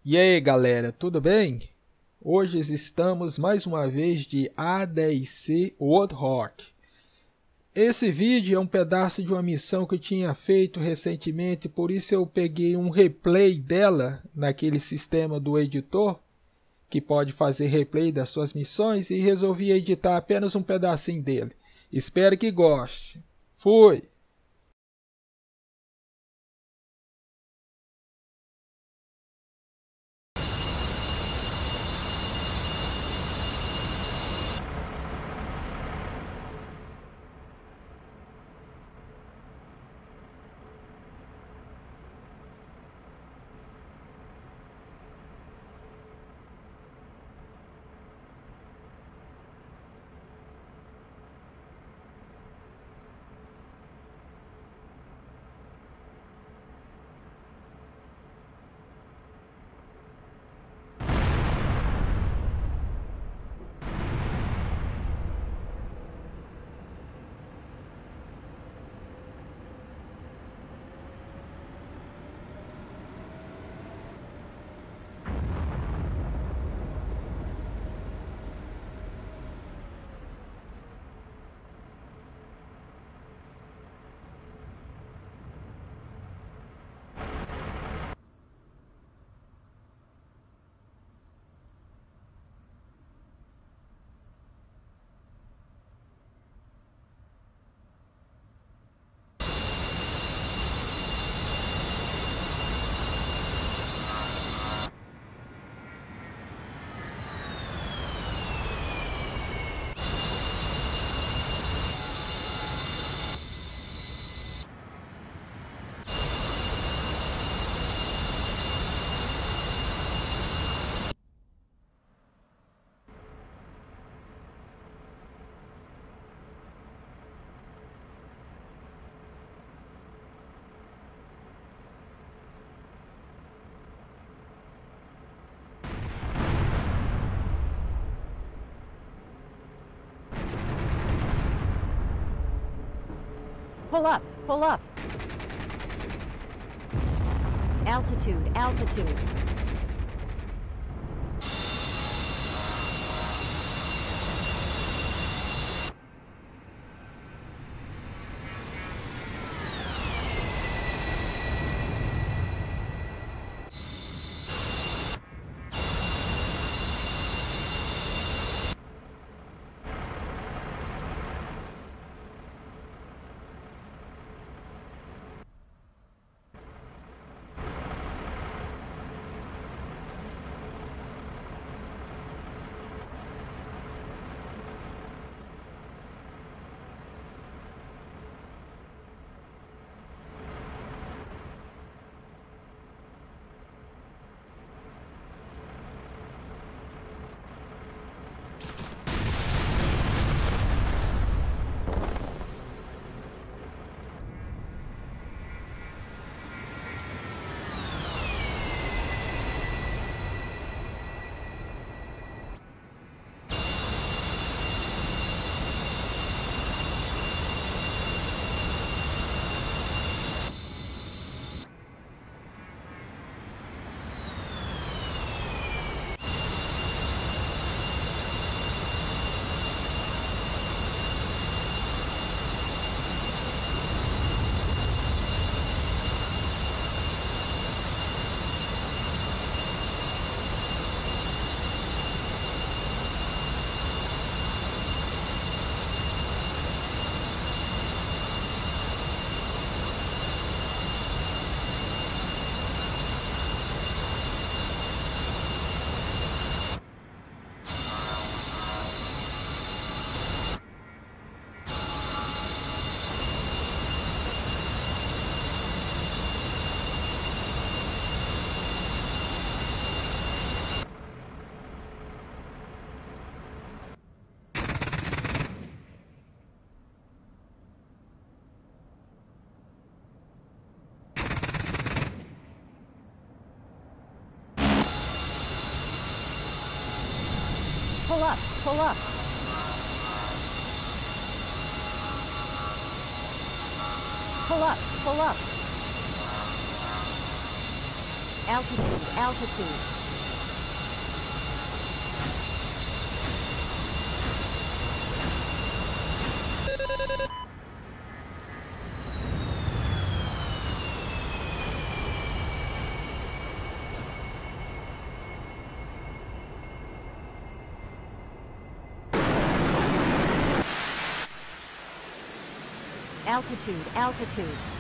E aí galera, tudo bem? Hoje estamos mais uma vez de A10C World Rock. Esse vídeo é um pedaço de uma missão que eu tinha feito recentemente, por isso eu peguei um replay dela naquele sistema do editor, que pode fazer replay das suas missões, e resolvi editar apenas um pedacinho dele. Espero que goste. Fui! Pull up, pull up. Altitude, altitude. Pull up, pull up. Pull up, pull up. Altitude, altitude. Altitude, altitude.